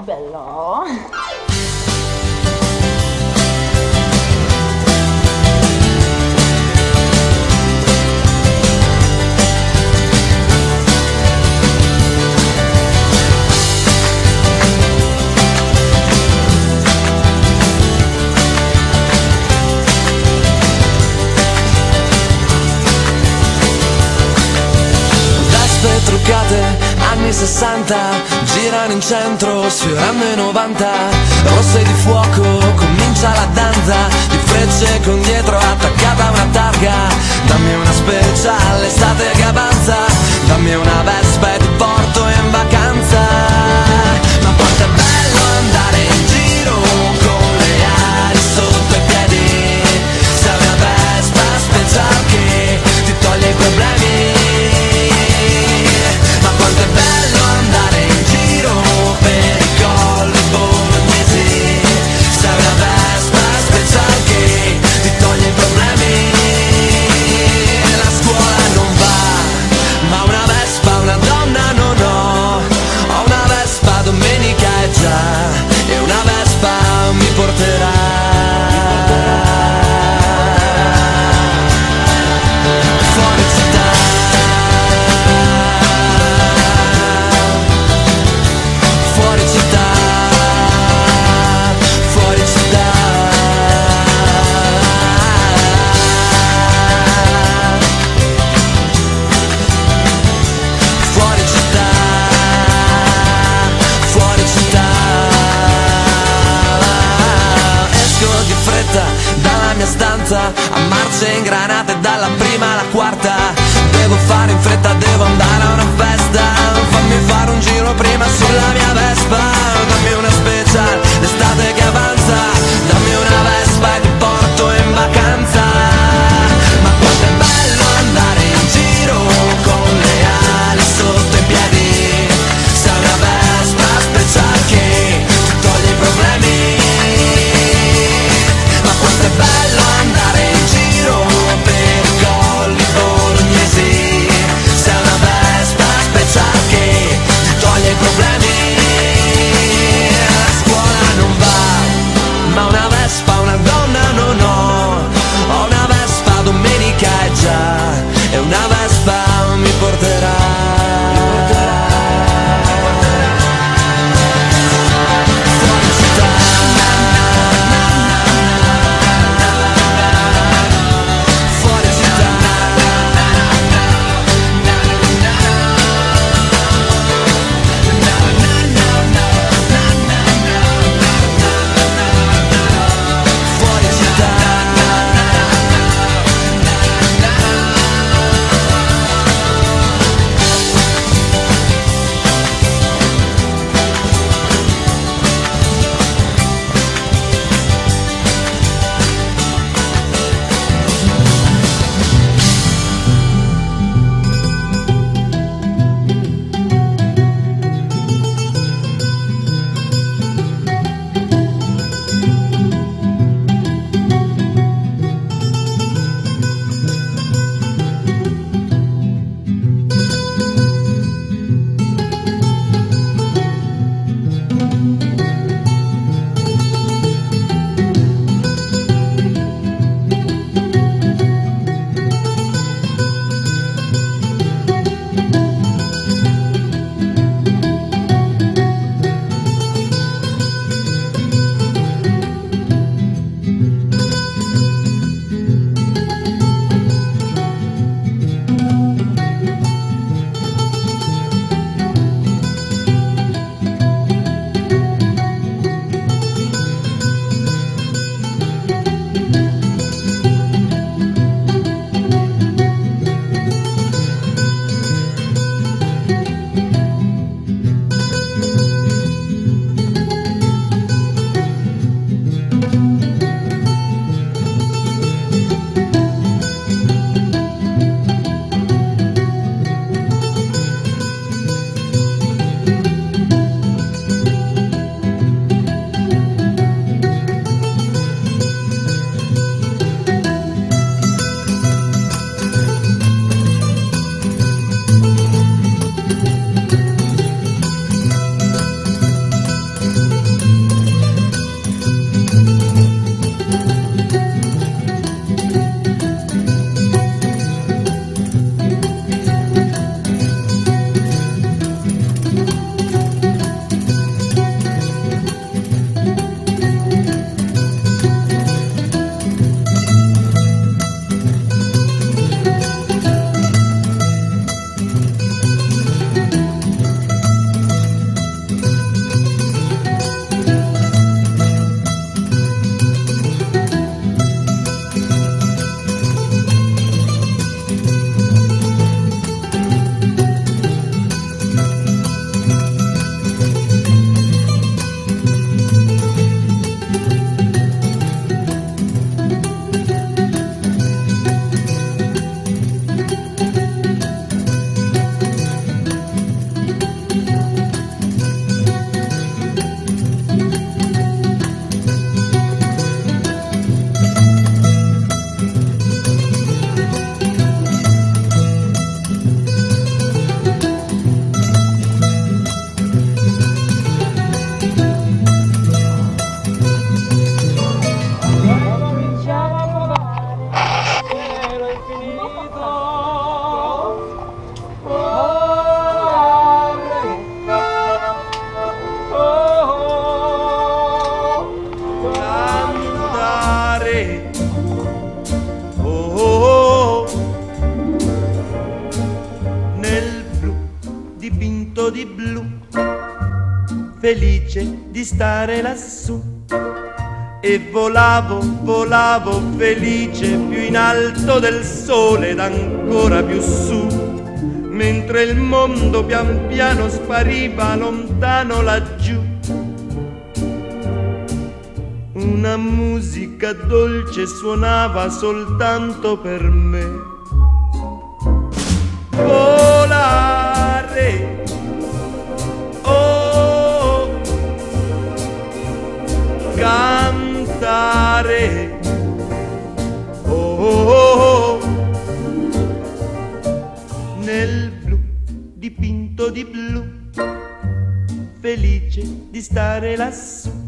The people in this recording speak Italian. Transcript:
bello. Truccate, anni 60, girano in centro, sfiorando i 90. Rosse di fuoco, comincia la danza, di frecce con dietro attaccata a una targa. Dammi una speciale, estate che avanza, dammi una Vespa e ti porto in vacanza. Ma quanto è bello andare in giro con le ali sotto i piedi. Sei una Vespa speciale che ti toglie i problemi. Quanto è bello andare in giro per i colli bolognesi. Sei una Vespa speciale che ti toglie i problemi. La scuola non va, ma una Vespa, una donna non ho. Ho una Vespa, domenica è già, e una Vespa mi porterà. Fuori città. Fuori città, fuori città. Fuori città, fuori città. Esco di fretta dalla mia stanza, a marce ingranate dalla prima alla quarta. Devo fare in fretta, devo andare a una festa. Fammi fare un giro prima sulla mia Vespa. Dammi una special, l'estate che avanza. Dammi una Vespa e ti porto in vacanza. Ma quanto è bello andare in giro con le ali sotto i piedi. Sei una Vespa special che ti toglie i problemi. Ma quanto è bello andare in giro per i colli bolognesi. Sei dipinto di blu, felice di stare lassù. E volavo, volavo felice più in alto del sole ed ancora più su, mentre il mondo pian piano spariva lontano laggiù. Una musica dolce suonava soltanto per me. Volare, oh, cantare, oh, oh, oh, nel blu dipinto di blu, felice di stare lassù.